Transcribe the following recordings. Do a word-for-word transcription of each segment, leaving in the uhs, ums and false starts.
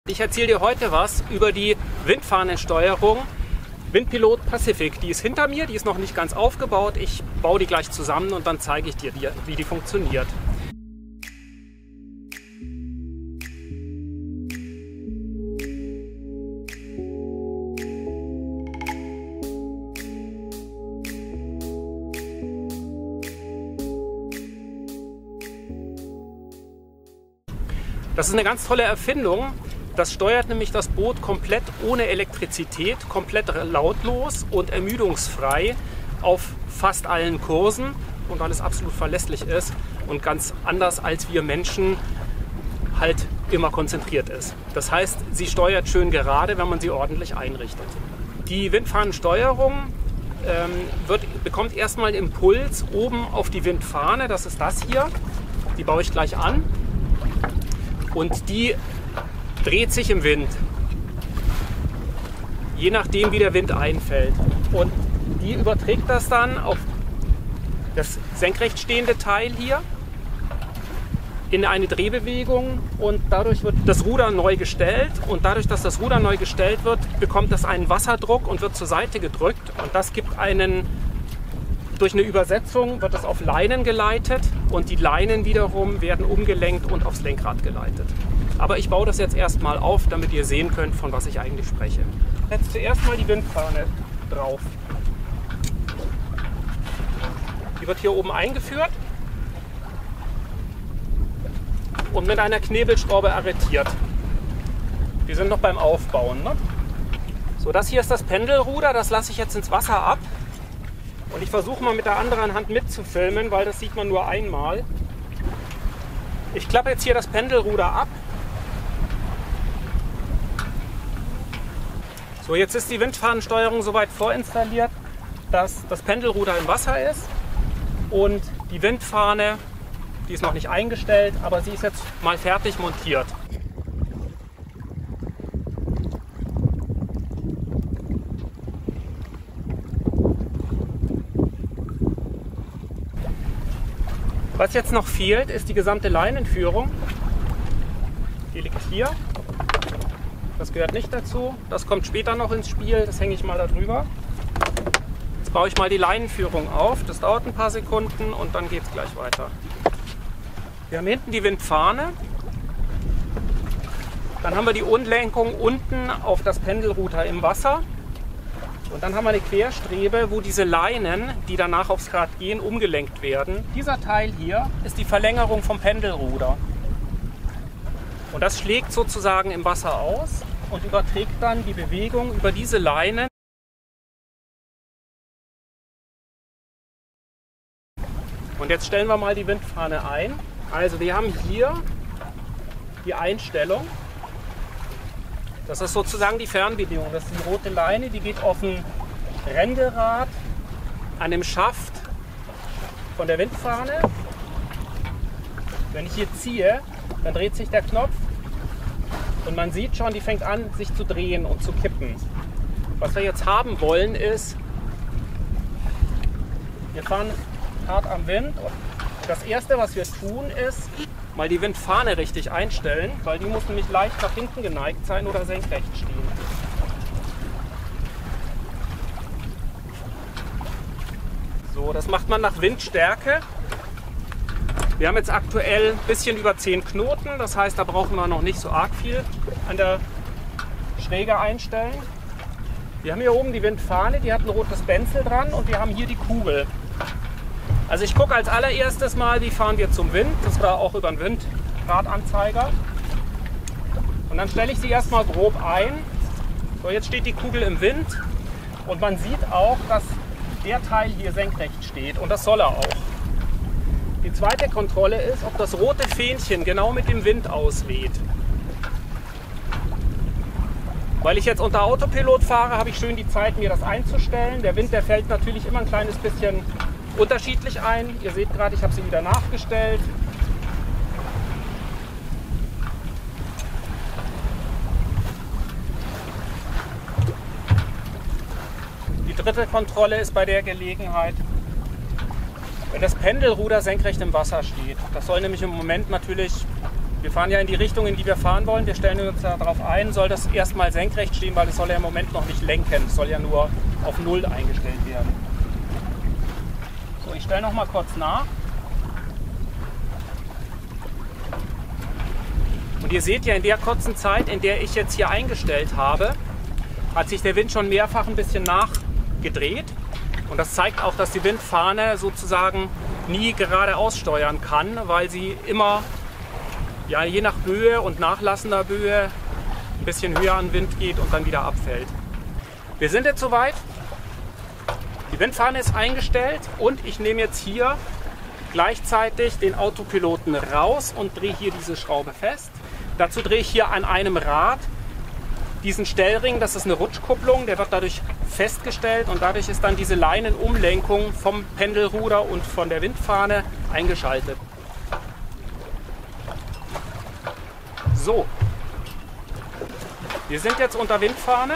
Ich erzähle dir heute was über die Windfahnensteuerung Windpilot Pacific. Die ist hinter mir, die ist noch nicht ganz aufgebaut. Ich baue die gleich zusammen und dann zeige ich dir, wie die funktioniert. Das ist eine ganz tolle Erfindung. Das steuert nämlich das Boot komplett ohne Elektrizität, komplett lautlos und ermüdungsfrei auf fast allen Kursen und weil es absolut verlässlich ist und ganz anders als wir Menschen halt immer konzentriert ist. Das heißt, sie steuert schön gerade, wenn man sie ordentlich einrichtet. Die Windfahnensteuerung ähm, wird, bekommt erstmal einen Impuls oben auf die Windfahne, das ist das hier. Die baue ich gleich an und die dreht sich im Wind, je nachdem wie der Wind einfällt. Und die überträgt das dann auf das senkrecht stehende Teil hier in eine Drehbewegung und dadurch wird das Ruder neu gestellt und dadurch, dass das Ruder neu gestellt wird, bekommt das einen Wasserdruck und wird zur Seite gedrückt und das gibt einen, durch eine Übersetzung wird es auf Leinen geleitet und die Leinen wiederum werden umgelenkt und aufs Lenkrad geleitet. Aber ich baue das jetzt erstmal auf, damit ihr sehen könnt, von was ich eigentlich spreche. Jetzt zuerst mal die Windfahne drauf. Die wird hier oben eingeführt und mit einer Knebelschraube arretiert. Wir sind noch beim Aufbauen. Ne? So, das hier ist das Pendelruder, das lasse ich jetzt ins Wasser ab. Und ich versuche mal mit der anderen Hand mitzufilmen, weil das sieht man nur einmal. Ich klappe jetzt hier das Pendelruder ab. So, jetzt ist die Windfahnensteuerung soweit vorinstalliert, dass das Pendelruder im Wasser ist und die Windfahne, die ist noch nicht eingestellt, aber sie ist jetzt mal fertig montiert. Was jetzt noch fehlt, ist die gesamte Leinenführung. Die liegt hier. Das gehört nicht dazu. Das kommt später noch ins Spiel. Das hänge ich mal da drüber. Jetzt baue ich mal die Leinenführung auf. Das dauert ein paar Sekunden und dann geht es gleich weiter. Wir haben hinten die Windfahne. Dann haben wir die Umlenkung unten auf das Pendelruder im Wasser. Und dann haben wir eine Querstrebe, wo diese Leinen, die danach aufs Rad gehen, umgelenkt werden. Dieser Teil hier ist die Verlängerung vom Pendelruder. Und das schlägt sozusagen im Wasser aus und überträgt dann die Bewegung über diese Leinen. Und jetzt stellen wir mal die Windfahne ein. Also wir haben hier die Einstellung. Das ist sozusagen die Fernbedienung. Das ist die rote Leine, die geht auf ein Ränderad an dem Schaft von der Windfahne. Wenn ich hier ziehe, dann dreht sich der Knopf und man sieht schon, die fängt an, sich zu drehen und zu kippen. Was wir jetzt haben wollen ist, wir fahren hart am Wind und das erste, was wir tun, ist, mal die Windfahne richtig einstellen, weil die muss nämlich leicht nach hinten geneigt sein oder senkrecht stehen. So, das macht man nach Windstärke. Wir haben jetzt aktuell ein bisschen über zehn Knoten, das heißt, da brauchen wir noch nicht so arg viel an der Schräge einstellen. Wir haben hier oben die Windfahne, die hat ein rotes Benzel dran und wir haben hier die Kugel. Also ich gucke als allererstes mal, wie fahren wir zum Wind. Das war auch über den Windradanzeiger. Und dann stelle ich sie erstmal grob ein. So, jetzt steht die Kugel im Wind und man sieht auch, dass der Teil hier senkrecht steht und das soll er auch. Die zweite Kontrolle ist, ob das rote Fähnchen genau mit dem Wind ausweht. Weil ich jetzt unter Autopilot fahre, habe ich schön die Zeit, mir das einzustellen. Der Wind, der fällt natürlich immer ein kleines bisschen unterschiedlich ein. Ihr seht gerade, ich habe sie wieder nachgestellt. Die dritte Kontrolle ist bei der Gelegenheit, wenn das Pendelruder senkrecht im Wasser steht. Das soll nämlich im Moment natürlich Wir fahren ja in die Richtung, in die wir fahren wollen. Wir stellen uns darauf ein, soll das erstmal senkrecht stehen, weil es soll ja im Moment noch nicht lenken. Es soll ja nur auf Null eingestellt werden. So, ich stelle noch mal kurz nach. Und ihr seht ja, in der kurzen Zeit, in der ich jetzt hier eingestellt habe, hat sich der Wind schon mehrfach ein bisschen nachgedreht. Und das zeigt auch, dass die Windfahne sozusagen nie geradeaus steuern kann, weil sie immer, ja, je nach Höhe und nachlassender Höhe ein bisschen höher an Wind geht und dann wieder abfällt. Wir sind jetzt soweit. Die Windfahne ist eingestellt und ich nehme jetzt hier gleichzeitig den Autopiloten raus und drehe hier diese Schraube fest. Dazu drehe ich hier an einem Rad diesen Stellring, das ist eine Rutschkupplung, der wird dadurch festgestellt und dadurch ist dann diese Leinenumlenkung vom Pendelruder und von der Windfahne eingeschaltet. So, wir sind jetzt unter Windfahne.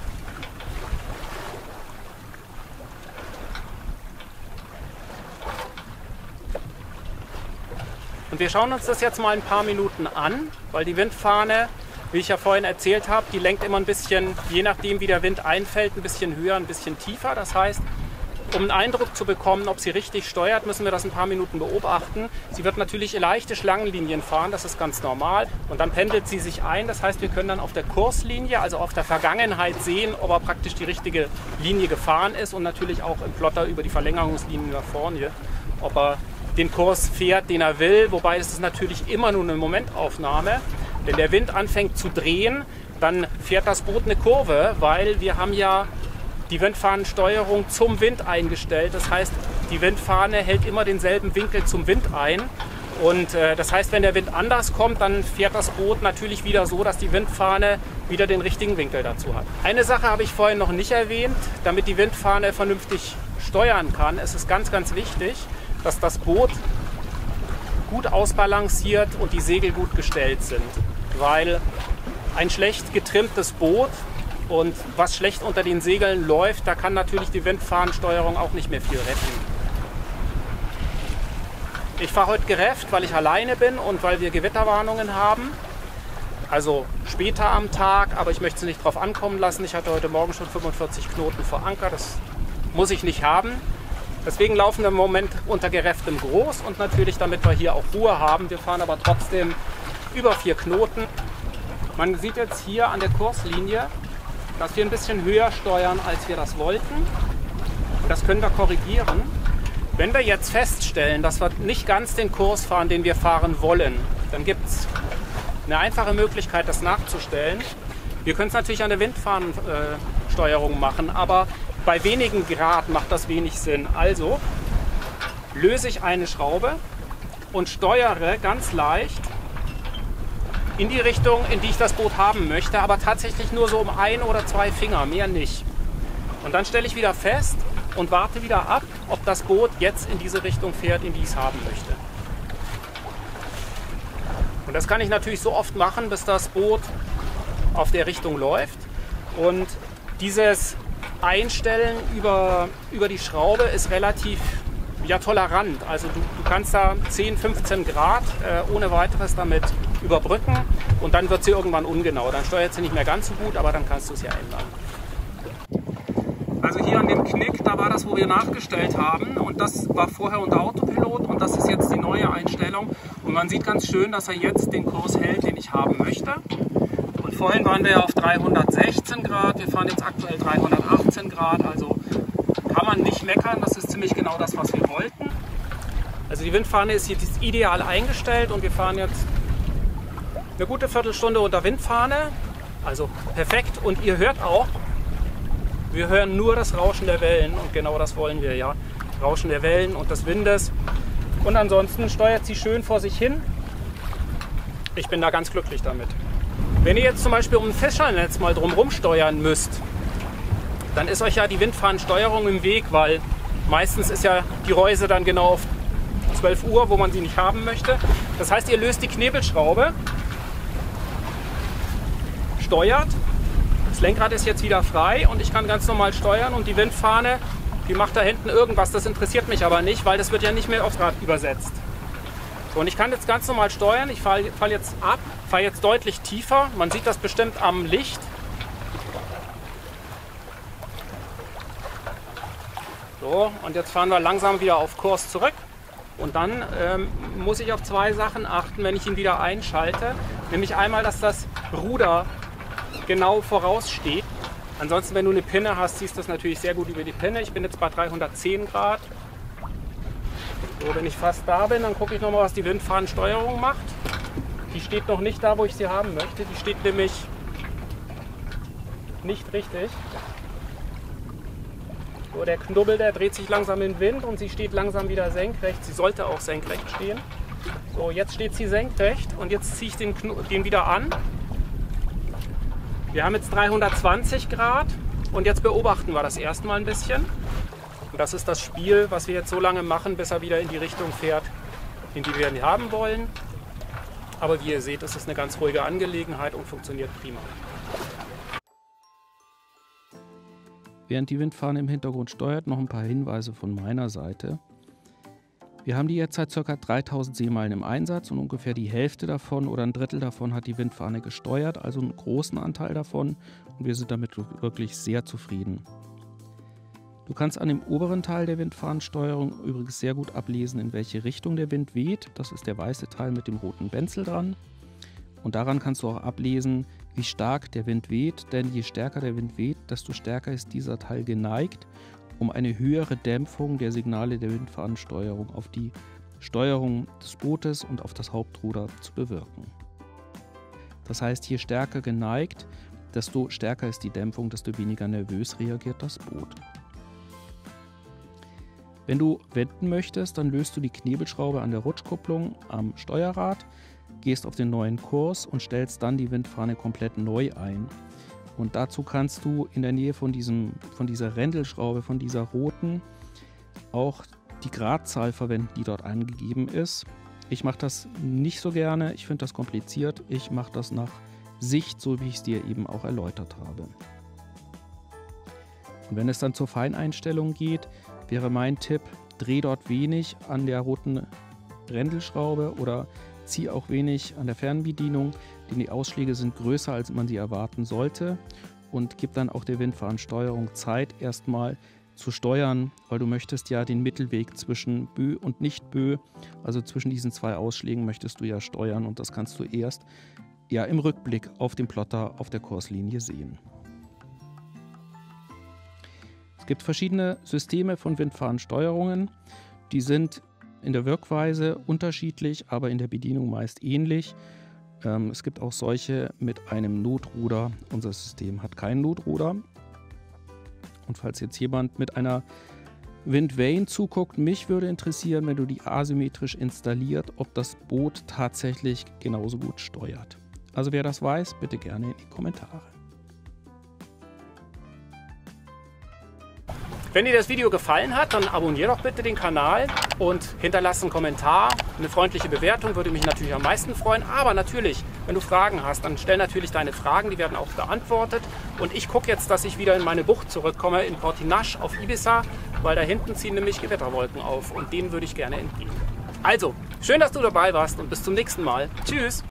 Und wir schauen uns das jetzt mal ein paar Minuten an, weil die Windfahne, wie ich ja vorhin erzählt habe, die lenkt immer ein bisschen, je nachdem wie der Wind einfällt, ein bisschen höher, ein bisschen tiefer. Das heißt, um einen Eindruck zu bekommen, ob sie richtig steuert, müssen wir das ein paar Minuten beobachten. Sie wird natürlich leichte Schlangenlinien fahren, das ist ganz normal. Und dann pendelt sie sich ein. Das heißt, wir können dann auf der Kurslinie, also auf der Vergangenheit sehen, ob er praktisch die richtige Linie gefahren ist und natürlich auch im Plotter über die Verlängerungslinie nach vorne, ob er den Kurs fährt, den er will. Wobei es ist natürlich immer nur eine Momentaufnahme. Wenn der Wind anfängt zu drehen, dann fährt das Boot eine Kurve, weil wir haben ja die Windfahnensteuerung zum Wind eingestellt. Das heißt, die Windfahne hält immer denselben Winkel zum Wind ein. Und äh, das heißt, wenn der Wind anders kommt, dann fährt das Boot natürlich wieder so, dass die Windfahne wieder den richtigen Winkel dazu hat. Eine Sache habe ich vorhin noch nicht erwähnt. Damit die Windfahne vernünftig steuern kann, ist es ganz, ganz wichtig, dass das Boot gut ausbalanciert und die Segel gut gestellt sind. Weil ein schlecht getrimmtes Boot und was schlecht unter den Segeln läuft, da kann natürlich die Windfahnensteuerung auch nicht mehr viel retten. Ich fahre heute gerefft, weil ich alleine bin und weil wir Gewitterwarnungen haben. Also später am Tag, aber ich möchte es nicht drauf ankommen lassen. Ich hatte heute Morgen schon fünfundvierzig Knoten vor Anker, das muss ich nicht haben. Deswegen laufen wir im Moment unter gerefftem Groß und natürlich, damit wir hier auch Ruhe haben. Wir fahren aber trotzdem über vier Knoten. Man sieht jetzt hier an der Kurslinie, dass wir ein bisschen höher steuern, als wir das wollten. Und das können wir korrigieren. Wenn wir jetzt feststellen, dass wir nicht ganz den Kurs fahren, den wir fahren wollen, dann gibt es eine einfache Möglichkeit, das nachzustellen. Wir können es natürlich an der Windfahnensteuerung machen, aber bei wenigen Grad macht das wenig Sinn. Also löse ich eine Schraube und steuere ganz leicht in die Richtung, in die ich das Boot haben möchte, aber tatsächlich nur so um ein oder zwei Finger, mehr nicht. Und dann stelle ich wieder fest und warte wieder ab, ob das Boot jetzt in diese Richtung fährt, in die ich es haben möchte. Und das kann ich natürlich so oft machen, bis das Boot auf der Richtung läuft. Und dieses Einstellen über, über die Schraube ist relativ ja, tolerant. Also du, du kannst da zehn, fünfzehn Grad äh, ohne weiteres damit überbrücken und dann wird sie irgendwann ungenau. Dann steuert sie nicht mehr ganz so gut, aber dann kannst du es ja ändern. Also hier an dem Knick, da war das, wo wir nachgestellt haben und das war vorher unter Autopilot und das ist jetzt die neue Einstellung und man sieht ganz schön, dass er jetzt den Kurs hält, den ich haben möchte. Und vorhin waren wir ja auf dreihundertsechzehn Grad, wir fahren jetzt aktuell dreihundertachtzehn Grad, also kann man nicht meckern, das ist ziemlich genau das, was wir wollten. Also die Windfahne ist jetzt ideal eingestellt und wir fahren jetzt eine gute Viertelstunde unter Windfahne, also perfekt. Und ihr hört auch, wir hören nur das Rauschen der Wellen und genau das wollen wir, ja. Rauschen der Wellen und des Windes. Und ansonsten steuert sie schön vor sich hin. Ich bin da ganz glücklich damit. Wenn ihr jetzt zum Beispiel um ein Fischernetz mal drumherum steuern müsst, dann ist euch ja die Windfahnensteuerung im Weg, weil meistens ist ja die Reuse dann genau auf zwölf Uhr, wo man sie nicht haben möchte. Das heißt, ihr löst die Knebelschraube, steuert, das Lenkrad ist jetzt wieder frei und ich kann ganz normal steuern und die Windfahne, die macht da hinten irgendwas, das interessiert mich aber nicht, weil das wird ja nicht mehr aufs Rad übersetzt. So, und ich kann jetzt ganz normal steuern. Ich fahre fall jetzt ab, fahre jetzt deutlich tiefer. Man sieht das bestimmt am Licht. So, und jetzt fahren wir langsam wieder auf Kurs zurück. Und dann ähm, muss ich auf zwei Sachen achten, wenn ich ihn wieder einschalte. Nämlich einmal, dass das Ruder genau voraussteht. Ansonsten, wenn du eine Pinne hast, siehst du das natürlich sehr gut über die Pinne. Ich bin jetzt bei dreihundertzehn Grad. So, wenn ich fast da bin, dann gucke ich nochmal, was die Windfahnensteuerung macht. Die steht noch nicht da, wo ich sie haben möchte. Die steht nämlich nicht richtig. So, der Knubbel, der dreht sich langsam im Wind und sie steht langsam wieder senkrecht. Sie sollte auch senkrecht stehen. So, jetzt steht sie senkrecht und jetzt ziehe ich den, den wieder an. Wir haben jetzt dreihundertzwanzig Grad und jetzt beobachten wir das erstmal ein bisschen. Und das ist das Spiel, was wir jetzt so lange machen, bis er wieder in die Richtung fährt, in die wir ihn haben wollen. Aber wie ihr seht, ist es eine ganz ruhige Angelegenheit und funktioniert prima. Während die Windfahne im Hintergrund steuert, noch ein paar Hinweise von meiner Seite. Wir haben die jetzt seit ca. dreitausend Seemeilen im Einsatz und ungefähr die Hälfte davon oder ein Drittel davon hat die Windfahne gesteuert, also einen großen Anteil davon, und wir sind damit wirklich sehr zufrieden. Du kannst an dem oberen Teil der Windfahnensteuerung übrigens sehr gut ablesen, in welche Richtung der Wind weht. Das ist der weiße Teil mit dem roten Benzel dran. Und daran kannst du auch ablesen, wie stark der Wind weht, denn je stärker der Wind weht, desto stärker ist dieser Teil geneigt, um eine höhere Dämpfung der Signale der Windfahnensteuerung auf die Steuerung des Bootes und auf das Hauptruder zu bewirken. Das heißt, je stärker geneigt, desto stärker ist die Dämpfung, desto weniger nervös reagiert das Boot. Wenn du wenden möchtest, dann löst du die Knebelschraube an der Rutschkupplung am Steuerrad, gehst auf den neuen Kurs und stellst dann die Windfahne komplett neu ein. Und dazu kannst du in der Nähe von, diesem, von dieser Rändelschraube, von dieser roten, auch die Gradzahl verwenden, die dort angegeben ist. Ich mache das nicht so gerne, ich finde das kompliziert. Ich mache das nach Sicht, so wie ich es dir eben auch erläutert habe. Und wenn es dann zur Feineinstellung geht, wäre mein Tipp, dreh dort wenig an der roten Rändelschraube oder zieh auch wenig an der Fernbedienung, denn die Ausschläge sind größer, als man sie erwarten sollte, und gib dann auch der Windfahnensteuerung Zeit, erstmal zu steuern, weil du möchtest ja den Mittelweg zwischen Bö und Nicht-Bö, also zwischen diesen zwei Ausschlägen möchtest du ja steuern, und das kannst du erst ja im Rückblick auf dem Plotter auf der Kurslinie sehen. Es gibt verschiedene Systeme von Windfahnensteuerungen, die sind in der Wirkweise unterschiedlich, aber in der Bedienung meist ähnlich. Ähm, es gibt auch solche mit einem Notruder. Unser System hat kein Notruder. Und falls jetzt jemand mit einer Windvane zuguckt, mich würde interessieren, wenn du die asymmetrisch installiert, ob das Boot tatsächlich genauso gut steuert. Also wer das weiß, bitte gerne in die Kommentare. Wenn dir das Video gefallen hat, dann abonniere doch bitte den Kanal und hinterlasse einen Kommentar. Eine freundliche Bewertung würde mich natürlich am meisten freuen. Aber natürlich, wenn du Fragen hast, dann stell natürlich deine Fragen, die werden auch beantwortet. Und ich gucke jetzt, dass ich wieder in meine Bucht zurückkomme, in Portinage auf Ibiza, weil da hinten ziehen nämlich Gewitterwolken auf und denen würde ich gerne entgehen. Also, schön, dass du dabei warst und bis zum nächsten Mal. Tschüss!